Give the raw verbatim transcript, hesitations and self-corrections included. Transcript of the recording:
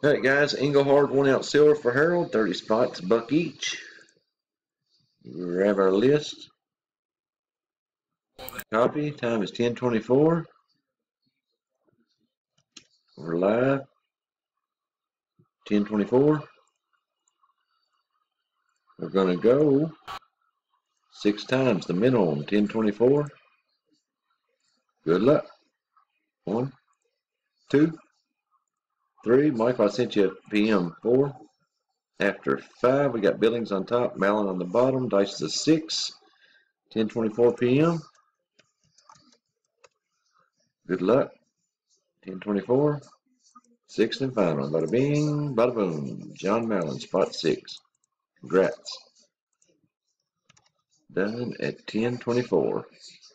Alright guys, Englehard one ounce silver for Harold, thirty spots, a buck each. Grab our list. Copy, time is ten twenty-four. We're live. ten twenty-four. We're going to go six times, the minimum, ten twenty-four. Good luck. One, two, three. Michael, I sent you a P M. Four. After five, we got Billings on top, Malin on the bottom. Dice is a six. ten twenty-four P M. Good luck. ten twenty-four. Sixth and final. Bada bing, bada boom. John Malin, spot six. Congrats. Done at ten twenty-four.